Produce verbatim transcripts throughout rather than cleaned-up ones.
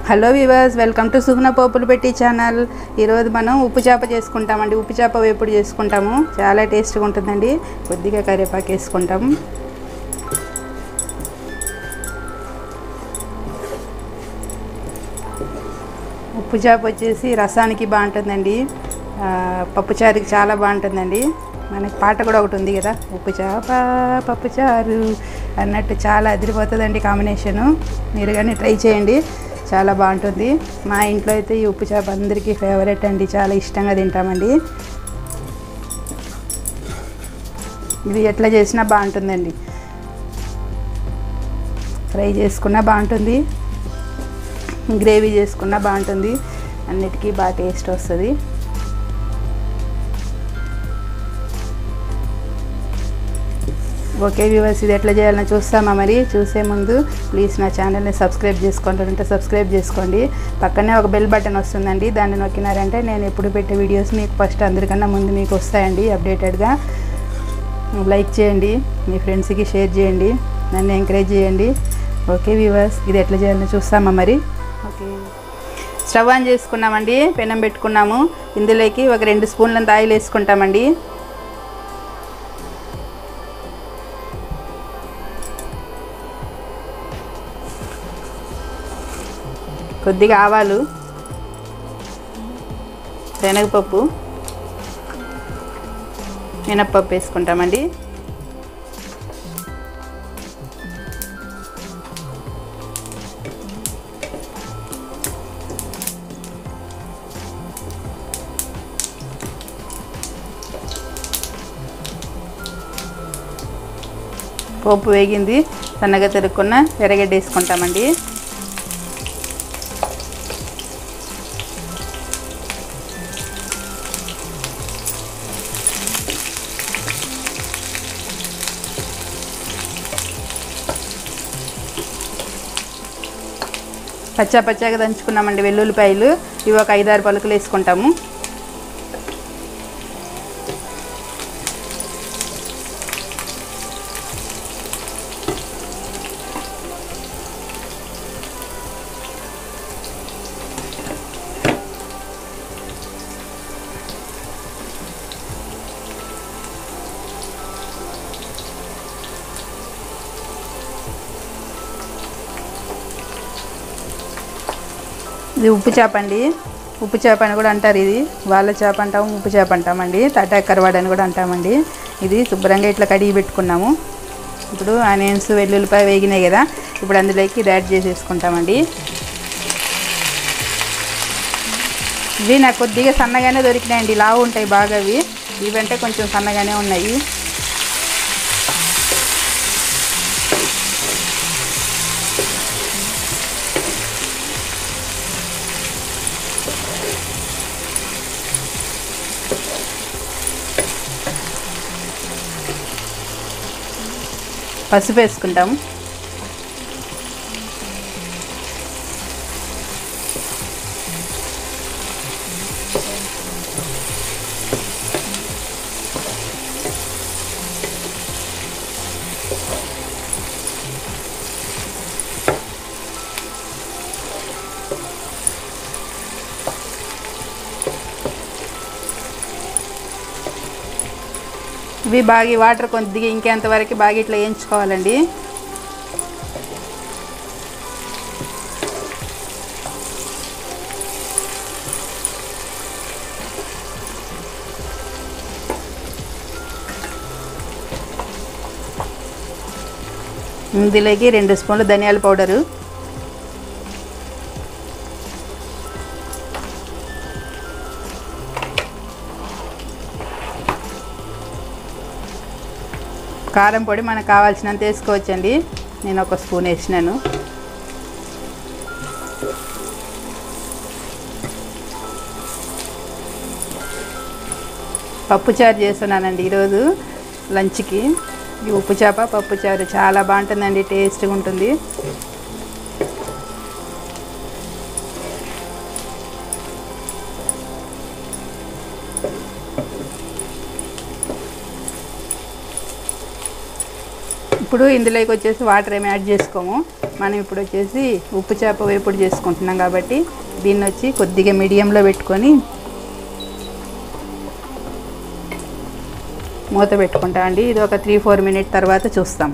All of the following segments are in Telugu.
Hello viewers, welcome to Suguna Populu Petti channel. ఈరోజు మనం ఉప్పు చేప చేసుకుంటామండి. ఉప్పు చేప వేపుడు చేసుకుంటాము. చాలా టేస్ట్గా ఉంటుందండి. కొద్దిగా కరివేపాకు వేసుకుంటాము. ఉప్పు చేప వచ్చేసి రసానికి బాగుంటుందండి, పప్పుచారుకి చాలా బాగుంటుందండి. మనకి పాట కూడా ఒకటి ఉంది కదా, ఉప్పు చేప పప్పుచారు అన్నట్టు చాలా అదిరిపోతుందండి కాంబినేషను. మీరు కానీ ట్రై చేయండి, చాలా బాగుంటుంది. మా ఇంట్లో అయితే ఈ ఉప్పు చేప అందరికీ ఫేవరెట్ అండి, చాలా ఇష్టంగా తింటామండి. ఇది ఎట్లా చేసినా బాగుంటుందండి. ఫ్రై చేసుకున్నా బాగుంటుంది, గ్రేవీ చేసుకున్నా బాగుంటుంది, అన్నిటికీ బాగా టేస్ట్ వస్తుంది. ఓకే వ్యూవర్స్, ఇది ఎట్లా చేయాలని చూస్తామా? మరి చూసే ముందు ప్లీజ్ నా ఛానల్ని సబ్స్క్రైబ్ చేసుకుంటారంటే సబ్స్క్రైబ్ చేసుకోండి. పక్కనే ఒక బెల్ బటన్ వస్తుందండి, దాన్ని నొక్కినారంటే నేను ఎప్పుడు పెట్టే వీడియోస్ మీకు ఫస్ట్ అందరికన్నా ముందు మీకు వస్తాయండి అప్డేటెడ్గా. లైక్ చేయండి, మీ ఫ్రెండ్స్కి షేర్ చేయండి, నన్ను ఎంకరేజ్ చేయండి. ఓకే వ్యూవర్స్, ఇది ఎట్లా చేయాలని చూస్తామా? మరి ఓకే, స్టవ్ ఆన్ చేసుకున్నామండి, పెనం పెట్టుకున్నాము. ఇందులోకి ఒక రెండు స్పూన్లంత ఆయిల్ వేసుకుంటామండి. కొద్దిగా ఆవాలు, శనగపప్పు, మినప్పప్పు వేసుకుంటామండి. పోపు వేగింది, సన్నగా తరుక్కున్న ఎర్రగడ్డ వేసుకుంటామండి. పచ్చా పచ్చాగా దంచుకున్నామండి వెల్లుల్లిపాయలు, ఇవి ఒక ఐదారు పలుకులు వేసుకుంటాము. ఇది ఉప్పు చేప అండి, ఉప్పు చేప అని కూడా అంటారు. ఇది వాళ్ళ చేప అంటాము, ఉప్పు చేప అంటామండి, తాటాకరవాడు అని కూడా అంటామండి. ఇది శుభ్రంగా ఇట్లా కడిగి పెట్టుకున్నాము. ఇప్పుడు ఆనియన్స్ వెల్లుల్లిపాయ వేగినాయి కదా, ఇప్పుడు అందులోకి ఇది యాడ్ చేసేసుకుంటామండి. ఇవి నాకు కొద్దిగా సన్నగానే దొరికినాయండి, లావు ఉంటాయి బాగా. అవి ఇవంటే కొంచెం సన్నగానే ఉన్నాయి. పసుపు వేసుకుంటాము. ఇవి బాగా వాటర్ కొద్దిగా ఇంకేంతవరకు బాగా ఇట్లా వేయించుకోవాలండి. ఇందులోకి రెండు స్పూన్లు ధనియాల పౌడరు, కారం పొడి మనకు కావాల్సినంత వేసుకోవచ్చండి. నేను ఒక స్పూన్ వేసినాను. పప్పుచారు చేస్తున్నానండి ఈరోజు లంచ్కి. ఈ ఉప్పు చేప పప్పుచారు చాలా బాగుంటుందండి, టేస్ట్గా ఉంటుంది. ఇప్పుడు ఇందులోకి వచ్చేసి వాటర్ ఏమి యాడ్ చేసుకోము. మనం ఇప్పుడు వచ్చేసి ఉప్పు చేప వేపుడు చేసుకుంటున్నాం కాబట్టి దీన్ని వచ్చి కొద్దిగా మీడియంలో పెట్టుకొని మూత పెట్టుకుంటాం అండి. ఇది ఒక త్రీ ఫోర్ మినిట్ తర్వాత చూస్తాం.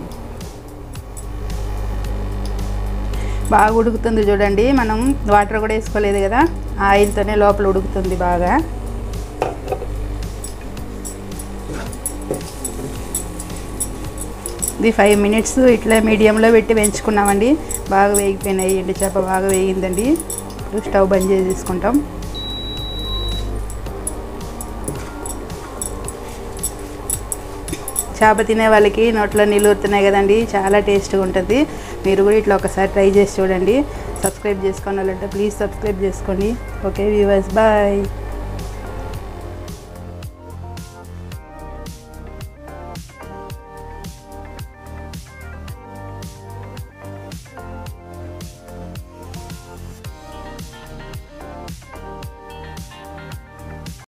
బాగా ఉడుకుతుంది చూడండి. మనం వాటర్ కూడా వేసుకోలేదు కదా, ఆయిల్తోనే లోపల ఉడుకుతుంది బాగా. ఇది ఫైవ్ మినిట్స్ ఇట్లా మీడియంలో పెట్టి వేయించుకున్నామండి. బాగా వేగిపోయినాయి, ఎండు చేప బాగా వేగిందండి. ఇప్పుడు స్టవ్ బంద్ చేసి తీసుకుంటాం. చేప తినే వాళ్ళకి నోట్లో నీళ్ళు ఊరుతున్నాయి కదండి, చాలా టేస్ట్గా ఉంటుంది. మీరు కూడా ఇట్లా ఒకసారి ట్రై చేసి చూడండి. సబ్స్క్రైబ్ చేసుకోవాలంటే ప్లీజ్ సబ్స్క్రైబ్ చేసుకోండి. Okay viewers, bye.